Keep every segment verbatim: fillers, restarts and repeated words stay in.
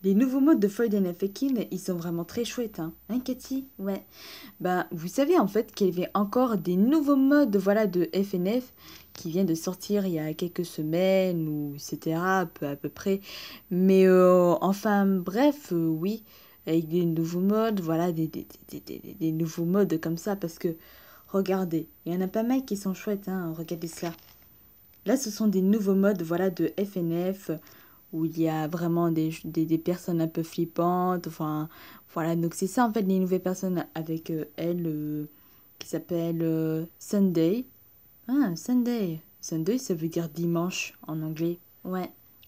Les nouveaux modes de Fold and Fakin, ils sont vraiment très chouettes, hein. Hein, Cathy? Ouais. Bah, vous savez en fait qu'il y avait encore des nouveaux modes, voilà, de F N F qui viennent de sortir il y a quelques semaines ou et cetera, peu à peu près. Mais euh, enfin, bref, euh, oui, avec des nouveaux modes, voilà, des, des, des, des, des- des nouveaux modes comme ça, parce que regardez, il y en a pas mal qui sont chouettes, hein. Regardez ça. Là, ce sont des nouveaux modes, voilà, de F N F où il y a vraiment des, des, des personnes un peu flippantes. Enfin, voilà. Donc, c'est ça, en fait, les nouvelles personnes avec euh, elle euh, qui s'appelle euh, Sunday. Ah, Sunday. Sunday, ça veut dire dimanche en anglais. Ouais.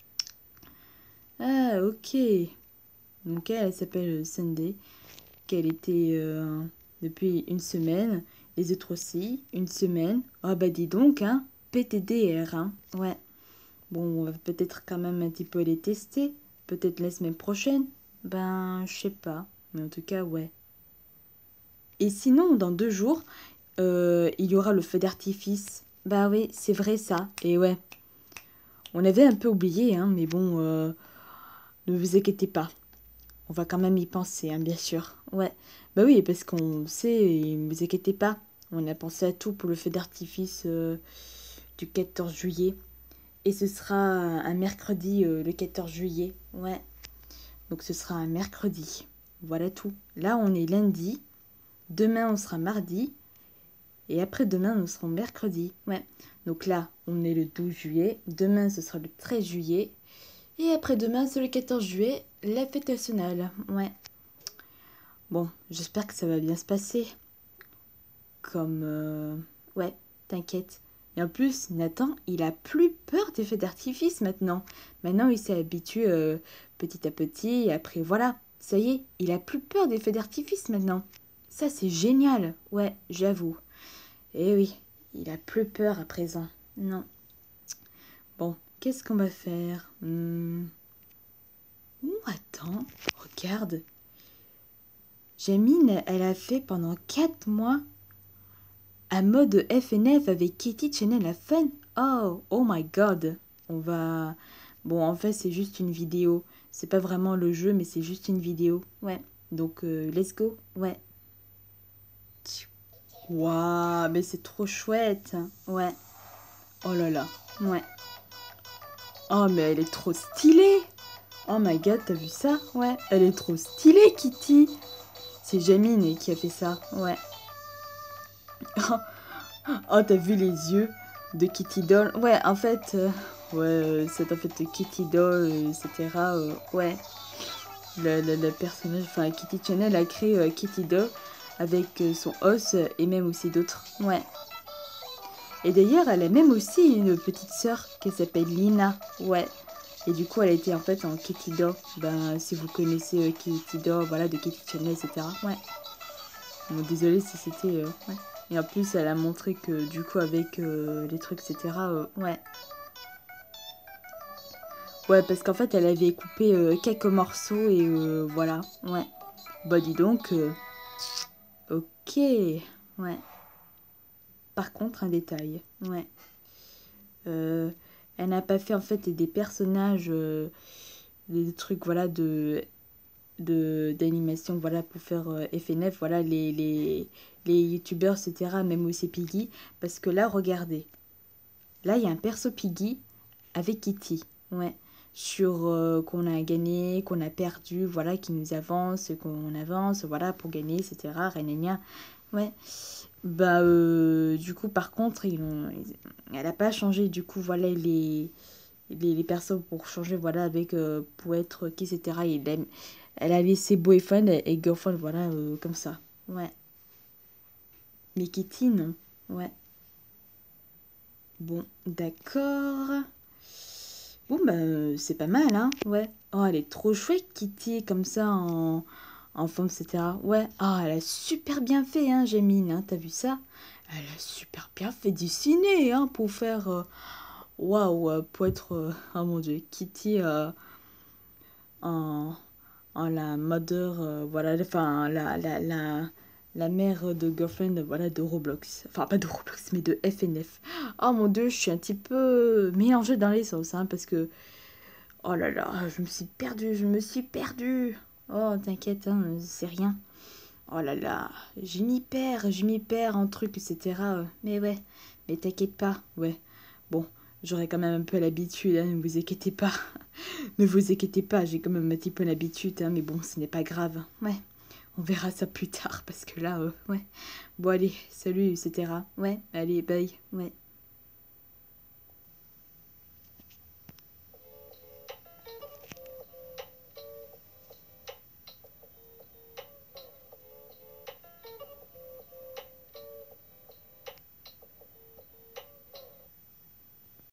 Ah, ok. Donc, elle, elle s'appelle euh, Sunday. Qu'elle était euh, depuis une semaine. Les autres aussi, une semaine. Ah, bah, dis donc, hein. P T D R, hein. Ouais. Bon, on va peut-être quand même un petit peu les tester. Peut-être la semaine prochaine. Ben, je sais pas. Mais en tout cas, ouais. Et sinon, dans deux jours, euh, il y aura le feu d'artifice. Bah oui, c'est vrai ça. Et ouais, on avait un peu oublié, hein, mais bon, euh, ne vous inquiétez pas. On va quand même y penser, hein, bien sûr. Ouais. Bah oui, parce qu'on sait, et ne vous inquiétez pas. On a pensé à tout pour le feu d'artifice euh, du quatorze juillet. Et ce sera un mercredi, euh, le quatorze juillet. Ouais. Donc ce sera un mercredi. Voilà tout. Là, on est lundi. Demain, on sera mardi. Et après-demain, nous serons mercredi. Ouais. Donc là, on est le douze juillet. Demain, ce sera le treize juillet. Et après-demain, c'est le quatorze juillet, la fête nationale. Ouais. Bon, j'espère que ça va bien se passer. Comme... euh, Ouais, t'inquiète. Et en plus, Nathan, il a plus peur des feux d'artifice maintenant. Maintenant, il s'est habitué euh, petit à petit. Et après, voilà. Ça y est, il a plus peur des feux d'artifice maintenant. Ça, c'est génial. Ouais, j'avoue. Eh oui, il a plus peur à présent. Non. Bon, qu'est-ce qu'on va faire? Hmm. Ouh, attends, regarde. Jamine, elle a fait pendant quatre mois un mode F N F avec Kitty Channel la Fun. Oh, oh my god. On va... Bon, en fait, c'est juste une vidéo. C'est pas vraiment le jeu, mais c'est juste une vidéo. Ouais. Donc, euh, let's go. Ouais. Waouh, mais c'est trop chouette. Ouais. Oh là là. Ouais. Oh, mais elle est trop stylée. Oh my god, t'as vu ça? Ouais. Elle est trop stylée, Kitty. C'est Jamine qui a fait ça. Ouais. Oh, t'as vu les yeux de Kitty Doll? Ouais, en fait, euh, ouais, euh, c'est en fait Kitty Doll, euh, et cetera. euh, ouais, le, le- le personnage, enfin, Kitty Channel a créé euh, Kitty Doll avec euh, son os euh, et même aussi d'autres. Ouais. Et d'ailleurs, elle a même aussi une petite sœur qui s'appelle Lina. Ouais. Et du coup, elle a été en fait en Kitty Doll. Ben, si vous connaissez euh, Kitty Doll, voilà, de Kitty Channel, et cetera. Ouais. Bon, désolée si c'était... euh, ouais. Et en plus, elle a montré que du coup, avec euh, les trucs, et cetera. euh, ouais. Ouais, parce qu'en fait, elle avait coupé euh, quelques morceaux et euh, voilà. Ouais. Bah, dis donc. euh, ok. Ouais. Par contre, un détail. Ouais. Euh, Elle n'a pas fait en fait des personnages, euh, des trucs, voilà, de de d'animation, voilà, pour faire euh, F N F, voilà, les, les, les youtubeurs, et cetera. Même aussi Piggy. Parce que là, regardez. Là, il y a un perso Piggy avec Kitty. Ouais. Sur euh, qu'on a gagné, qu'on a perdu, voilà, qui nous avance, qu'on avance, voilà, pour gagner, et cetera. Renania. Ouais. Bah, euh, du coup, par contre, ils ont, ils- elle a pas changé, du coup, voilà, les, les, les personnes pour changer, voilà, avec, euh, pour être qui, et cetera. Et elle, elle a laissé boyfriend et girlfriend, voilà, euh, comme ça. Ouais. Mais Kitty, non. Ouais. Bon, d'accord. Bon, bah, euh, c'est pas mal, hein. Ouais. Oh, elle est trop chouette, Kitty, comme ça, en, en forme, et cetera. Ouais. Ah, elle a super bien fait, hein, Jamine, hein. T'as vu ça? Elle a super bien fait dessiner, hein, pour faire... euh, Waouh, euh, pour être... euh, oh mon Dieu, Kitty euh, en, en la mother, euh, voilà, enfin, la, la, la, la mère de girlfriend, voilà, de Roblox. Enfin, pas de Roblox, mais de F N F. Oh mon Dieu, je suis un petit peu mélangée dans les sauces, hein, parce que... Oh là là, je me suis perdue, je me suis perdue. Oh, t'inquiète, hein, c'est rien. Oh là là, je m'y perds, je m'y perds en trucs, et cetera. Mais ouais, mais t'inquiète pas, ouais. Bon, j'aurai quand même un peu l'habitude, hein, ne vous inquiétez pas. Ne vous inquiétez pas, j'ai quand même un petit peu l'habitude, hein, mais bon, ce n'est pas grave. Ouais, on verra ça plus tard, parce que là, euh, ouais. Bon, allez, salut, et cetera. Ouais, allez, bye, ouais.